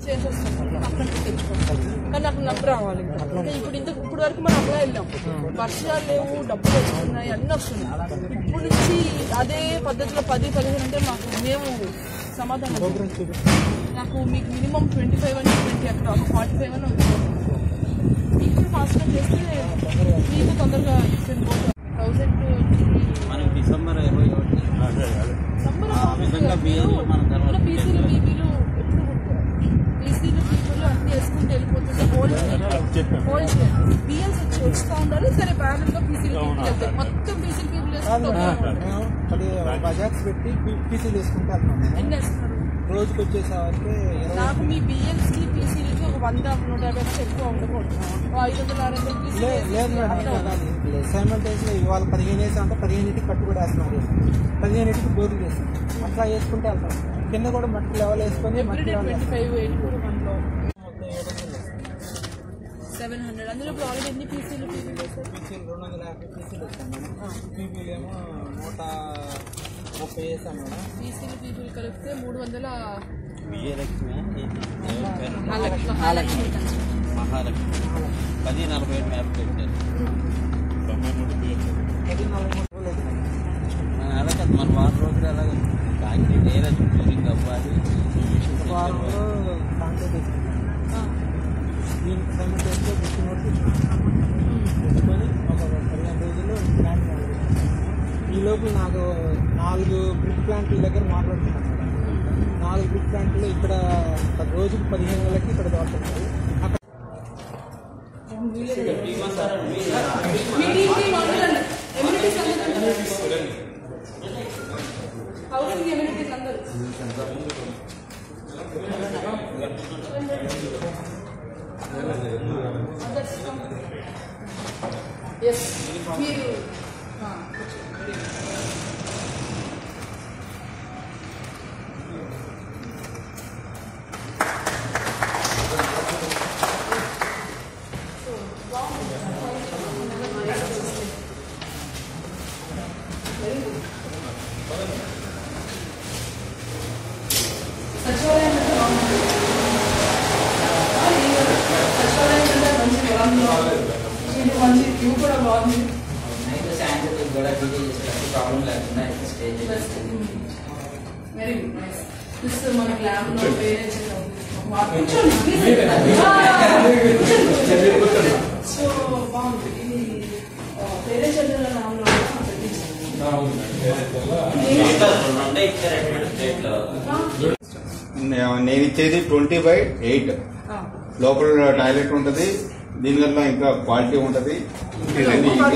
చేసేస్తాం అక్కడ తెచ్చుకోవాలి. కానీ నాకు నమ్ము రావాలి. ఇప్పుడు వరకు మనం అప్లై వెళ్ళాం, వర్షాలు లేవు, డబ్బులు వస్తున్నాయి, అన్నీ వస్తున్నాయి. ఇప్పుడు నుంచి అదే పద్ధతిలో 10-15 అంటే మేము సమాధానం. నాకు మీకు మినిమం 25 అని 20 అక్కడ 45 అని ఉంటుంది. మీకు ఫాస్ట్గా చేస్తే మీకు తొందరగా 1000 డిసెంబర్ 21 పీసీలు బీపీలు పీసీలు బీపీలు అన్ని వేసుకుంటూ వెళ్ళిపోతుంటే హోల్డ్ బిఎల్స్ వస్తూ ఉండాలి. సరే ప్యానల్ గా పీసీలు బీపీలు వెళ్తాయి, మొత్తం పీసీలు బీపీలు వేసుకుంటూ బజాజ్ పెట్టి పీసీలు వేసుకుంటే ఎన్ని వేస్తున్నారు రోజుకి వచ్చేసరికి? నాకు మీ బిఎల్స్ కి పీసీలకి ఒక 100-150 ఎక్కువ ఉండకూడదు. 500-600 పీసీలు సైమల్టేనియస్గా ఇవాళ 15 వేసాం అంటే 15 కట్టు కూడా వేస్తున్నారు, 15 బోర్లు వేస్తాం. అట్లా వేసుకుంటే వెళ్తాం. కింద కూడా మట్టి లెవెల్ వేసుకొని 700. అందులో ఇప్పుడు ఆల్రెడీ ఎన్ని పీసీలు వేస్తారు? పీసీలు 250 పీసీలు వేస్తాం మేడం. పీపీలు ఏమో 130 వేసాం మేడం. పీసీలు కలిపితే 300. విజయలక్ష్మి మహాలక్ష్మి మహాలక్ష్మి 10-40 మ్యాప్ పెట్టారు. అలాగే మన వారం రోజులు అలాగే కాంక్రీట్ ఏరియా చుట్టూ అవ్వాలి. వారంలో కాంట్రాక్ట్ తీసుకుంటాం. దీనికి సైమల్టేనియస్గా తెచ్చుకొని ఒక 15 రోజుల్లో ప్లాంట్ ఈ లోపు నాకు 4 బ్రిక్ ప్లాంట్ల దగ్గర మాట్లాడుతున్నాను. 4 బ్రిక్ ప్లాంట్లు ఇక్కడ రోజుకు 15 వేలకి ఇక్కడ దొరుకుతుంది. మీరు మంచి వ్యూ కూడా బాగుంది. Very good, nice. దిస్ మన ల్యాబ్ లో పేరెంట్స్ సో బాగుంది. ఇది పేరెంట్స్ ల్యాబ్ లో నేను ఇచ్చేది 20/8. లోపల టాయిలెట్ ఉంటుంది, దీనివల్ల ఇంకా క్వాలిటీ ఉంటుంది.